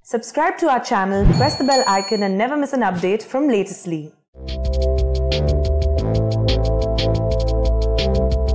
Subscribe to our channel, press the bell icon and never miss an update from Latestly.